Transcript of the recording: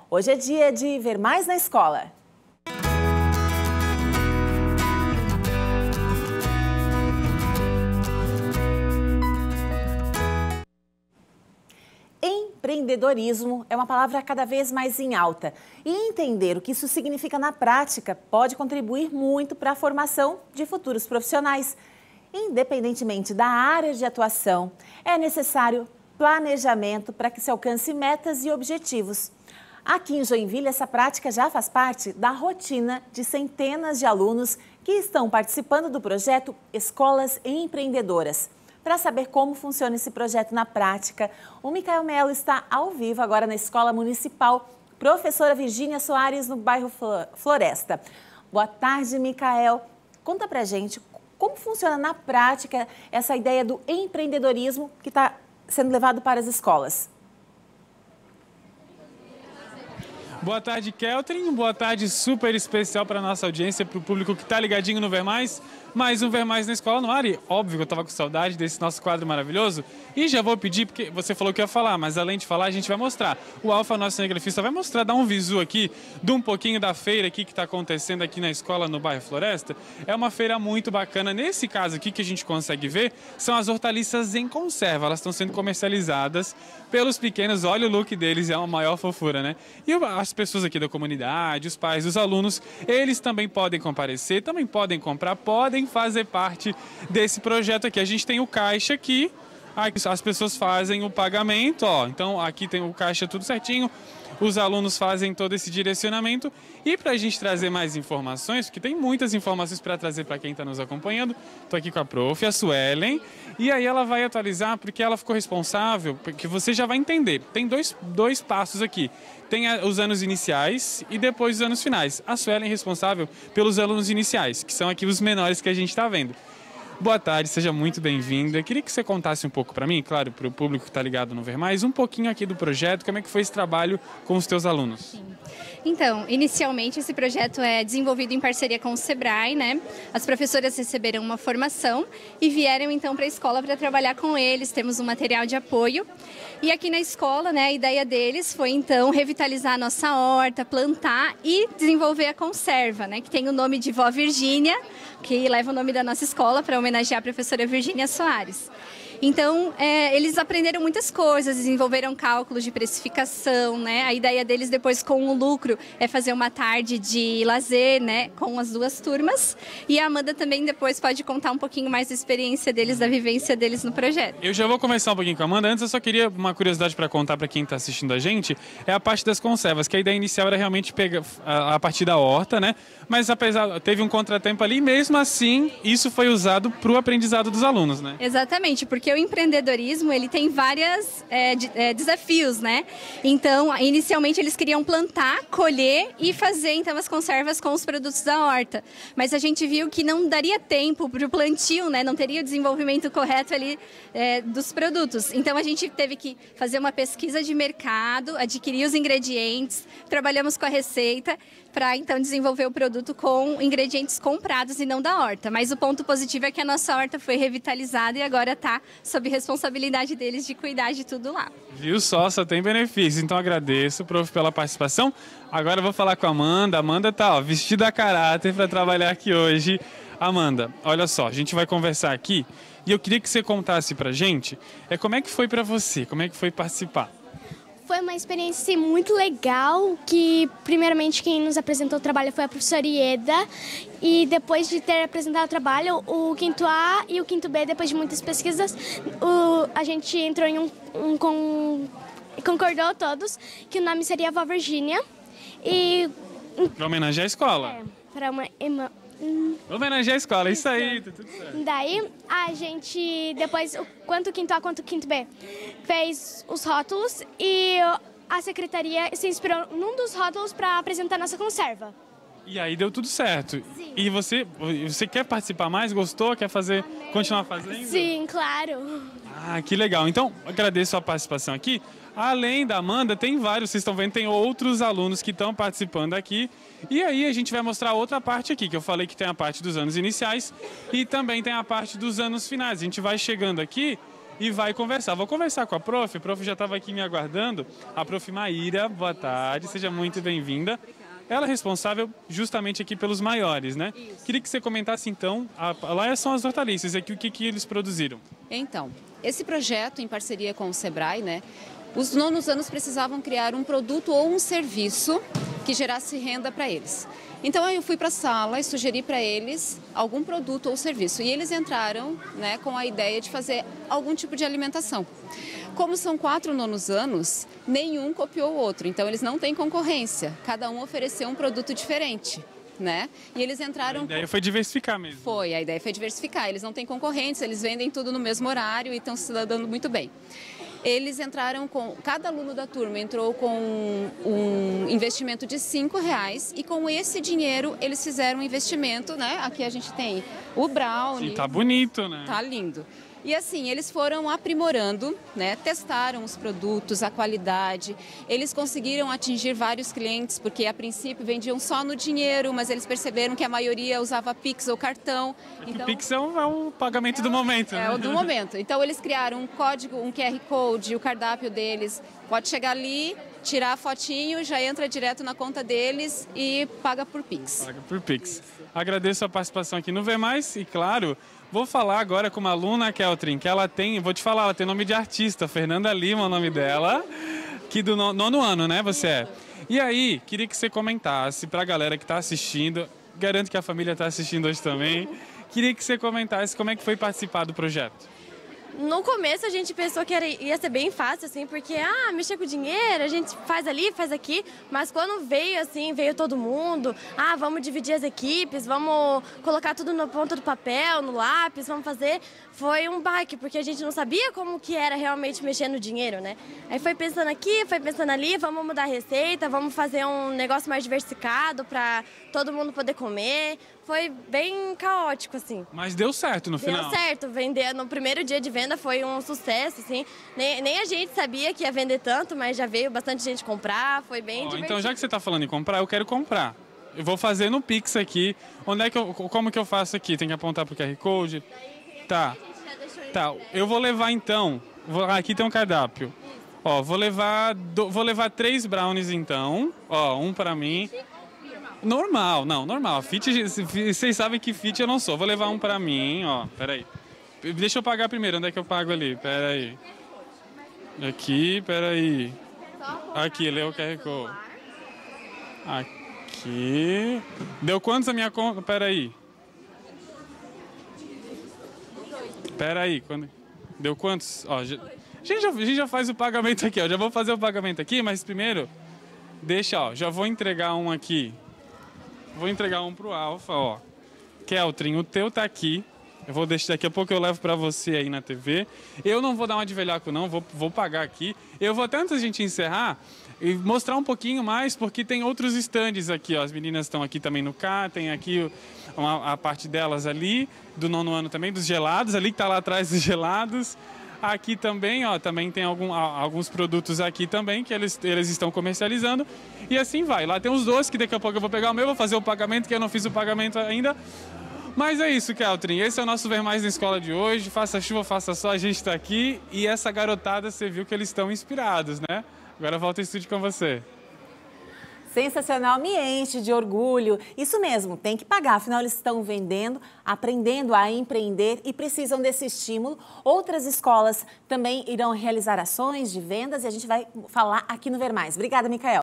Hoje é dia de ver mais na escola. Empreendedorismo é uma palavra cada vez mais em alta e entender o que isso significa na prática pode contribuir muito para a formação de futuros profissionais. Independentemente da área de atuação, é necessário planejamento para que se alcance metas e objetivos. Aqui em Joinville, essa prática já faz parte da rotina de centenas de alunos que estão participando do projeto Escolas Empreendedoras. Para saber como funciona esse projeto na prática, o Micael Melo está ao vivo agora na Escola Municipal Professora Virgínia Soares, no bairro Floresta. Boa tarde, Micael. Conta pra gente como funciona na prática essa ideia do empreendedorismo que está sendo levado para as escolas. Boa tarde, Keltrin. Boa tarde super especial para a nossa audiência, para o público que está ligadinho no Ver Mais. Mais um Ver Mais na Escola no ar. E óbvio que eu estava com saudade desse nosso quadro maravilhoso. E já vou pedir, porque você falou que ia falar, mas além de falar, a gente vai mostrar. O Alfa, nosso cinegrafista, vai mostrar, dar um visu aqui de um pouquinho da feira aqui que está acontecendo aqui na escola no bairro Floresta. É uma feira muito bacana. Nesse caso aqui que a gente consegue ver, são as hortaliças em conserva. Elas estão sendo comercializadas pelos pequenos. Olha o look deles, é uma maior fofura, né? E as pessoas aqui da comunidade, os pais, os alunos, eles também podem comparecer, também podem comprar, podem fazer parte desse projeto aqui. A gente tem o caixa aqui, as pessoas fazem o pagamento, ó. Então aqui tem o caixa tudo certinho, os alunos fazem todo esse direcionamento. E para a gente trazer mais informações, porque tem muitas informações para trazer para quem está nos acompanhando, estou aqui com a prof, a Suelen, e aí ela vai atualizar, porque ela ficou responsável, porque você já vai entender. Tem dois passos aqui. Tem os anos iniciais e depois os anos finais. A Suelen é responsável pelos alunos iniciais, que são aqui os menores que a gente está vendo. Boa tarde, seja muito bem-vinda. Queria que você contasse um pouco para mim, claro, para o público que está ligado no Ver Mais, um pouquinho aqui do projeto, como é que foi esse trabalho com os teus alunos? Sim. Então, inicialmente esse projeto é desenvolvido em parceria com o Sebrae, né? As professoras receberam uma formação e vieram então para a escola para trabalhar com eles, temos um material de apoio. E aqui na escola, né, a ideia deles foi então revitalizar a nossa horta, plantar e desenvolver a conserva, né, que tem o nome de Vó Virgínia, que leva o nome da nossa escola para homenagear a professora Virgínia Soares. Então, eles aprenderam muitas coisas, desenvolveram cálculos de precificação, né? A ideia deles depois com o lucro é fazer uma tarde de lazer, né? Com as duas turmas. E a Amanda também depois pode contar um pouquinho mais da experiência deles, da vivência deles no projeto. Eu já vou conversar um pouquinho com a Amanda. Antes eu só queria uma curiosidade para contar para quem está assistindo a gente, é a parte das conservas, que a ideia inicial era realmente pegar a partir da horta, né? Mas apesar, teve um contratempo ali, mesmo assim, isso foi usado para o aprendizado dos alunos, né? Exatamente, porque o empreendedorismo, ele tem vários desafios, né? Então, inicialmente eles queriam plantar, colher e fazer, então, as conservas com os produtos da horta. Mas a gente viu que não daria tempo para o plantio, né? Não teria o desenvolvimento correto ali dos produtos. Então, a gente teve que fazer uma pesquisa de mercado, adquirir os ingredientes, trabalhamos com a receita para, então, desenvolver o produto com ingredientes comprados e não da horta. Mas o ponto positivo é que a nossa horta foi revitalizada e agora está sob responsabilidade deles de cuidar de tudo lá. Viu só tem benefício. Então agradeço, prof, pela participação. Agora eu vou falar com a Amanda. A Amanda tá vestida a caráter para trabalhar aqui hoje. Amanda, olha só, a gente vai conversar aqui e eu queria que você contasse pra gente como é que foi para você, como é que foi participar? Foi uma experiência muito legal, que primeiramente quem nos apresentou o trabalho foi a professora Ieda, e depois de ter apresentado o trabalho, o quinto A e o quinto B, depois de muitas pesquisas, a gente entrou em concordou todos que o nome seria Vó Virgínia. Para homenagear a escola. Para homenagear a escola, isso aí, tá tudo certo. Daí, a gente, depois, quanto o quinto A quanto o quinto B, fez os rótulos e a secretaria se inspirou num dos rótulos para apresentar nossa conserva. E aí deu tudo certo. Sim. E você quer participar mais? Gostou? Quer continuar fazendo? Sim, claro. Ah, que legal. Então, agradeço a participação aqui. Além da Amanda, tem vários, vocês estão vendo, tem outros alunos que estão participando aqui. E aí a gente vai mostrar outra parte aqui, que eu falei que tem a parte dos anos iniciais e também tem a parte dos anos finais. A gente vai chegando aqui e vai conversar. Vou conversar com a prof já estava aqui me aguardando. A prof Maíra, boa tarde, seja muito bem-vinda. Ela é responsável justamente aqui pelos maiores, né? Isso. Queria que você comentasse então, lá são as hortaliças, aqui o que eles produziram. Então, esse projeto em parceria com o Sebrae, né? Os nonos anos precisavam criar um produto ou um serviço que gerasse renda para eles. Então eu fui para a sala e sugeri para eles algum produto ou serviço. E eles entraram, né, com a ideia de fazer algum tipo de alimentação. Como são 4 nonos anos, nenhum copiou o outro. Então eles não têm concorrência. Cada um ofereceu um produto diferente, né? E eles entraram... A ideia foi diversificar mesmo. A ideia foi diversificar. Eles não têm concorrência, eles vendem tudo no mesmo horário e estão se dando muito bem. Eles entraram com... Cada aluno da turma entrou com um investimento de R$5 e com esse dinheiro eles fizeram um investimento, né? Aqui a gente tem o brownie. E tá bonito, né? Tá lindo. E assim, eles foram aprimorando, né? Testaram os produtos, a qualidade. Eles conseguiram atingir vários clientes, porque a princípio vendiam só no dinheiro, mas eles perceberam que a maioria usava Pix ou cartão. Então, Pix é o pagamento do momento, né? É o do momento. Então eles criaram um código, um QR Code, o cardápio deles. Pode chegar ali, tirar a fotinho, já entra direto na conta deles e paga por Pix. Paga por Pix. Agradeço a participação aqui no Vê Mais e, claro, vou falar agora com uma aluna, Keltrin, que ela tem, vou te falar, ela tem nome de artista, Fernanda Lima, o nome dela, que do nono ano, né, você é. E aí, queria que você comentasse para a galera que está assistindo, garanto que a família está assistindo hoje também, queria que você comentasse como é que foi participar do projeto. No começo a gente pensou que ia ser bem fácil, assim, porque, mexer com dinheiro, a gente faz ali, faz aqui, mas quando veio, assim, veio todo mundo, vamos dividir as equipes, vamos colocar tudo na ponta do papel, no lápis, vamos fazer, foi um baque, porque a gente não sabia como que era realmente mexer no dinheiro, né? Aí foi pensando aqui, foi pensando ali, vamos mudar a receita, vamos fazer um negócio mais diversificado para todo mundo poder comer. Foi bem caótico, assim. Mas deu certo no final. Deu certo. Vender no primeiro dia de venda foi um sucesso, assim. Nem a gente sabia que ia vender tanto, mas já veio bastante gente comprar, foi bem divertido. Então, já que você está falando em comprar, eu quero comprar. Eu vou fazer no Pix aqui. Como que eu faço aqui? Tem que apontar pro QR Code? Tá. Eu vou levar então. Aqui tem um cardápio. Ó, vou levar 3 brownies então. Ó, um para mim. Normal. Fit, vocês sabem que fit eu não sou. Vou levar um pra mim, ó. Peraí. Deixa eu pagar primeiro. Onde é que eu pago ali? Peraí. Aqui, peraí. Aqui, lê o QR Code. Aqui. Deu quantos a minha conta? Peraí. Deu quantos? Ó, a gente já faz o pagamento aqui, ó. Já vou fazer o pagamento aqui, mas primeiro, deixa, ó. Já vou entregar um aqui. Vou entregar um pro Alfa, ó. Keltrin, o teu tá aqui. Eu vou deixar, daqui a pouco eu levo pra você aí na TV. Eu não vou dar uma de velhaco não, vou pagar aqui. Eu vou até antes da gente encerrar e mostrar um pouquinho mais, porque tem outros estandes aqui, ó. As meninas estão aqui também no K, tem aqui a parte delas ali, do nono ano também, dos gelados, ali que tá lá atrás dos gelados. Aqui também, ó, também tem alguns produtos aqui também que eles estão comercializando. E assim vai. Lá tem os doces, que daqui a pouco eu vou pegar o meu, vou fazer o pagamento, que eu não fiz o pagamento ainda. Mas é isso, Keltrin. Esse é o nosso Ver Mais na Escola de hoje. Faça chuva, faça sol, a gente está aqui. E essa garotada, você viu que eles estão inspirados, né? Agora volta ao estúdio com você. Sensacional, me enche de orgulho. Isso mesmo, tem que pagar, afinal eles estão vendendo, aprendendo a empreender e precisam desse estímulo. Outras escolas também irão realizar ações de vendas e a gente vai falar aqui no Ver Mais. Obrigada, Micael.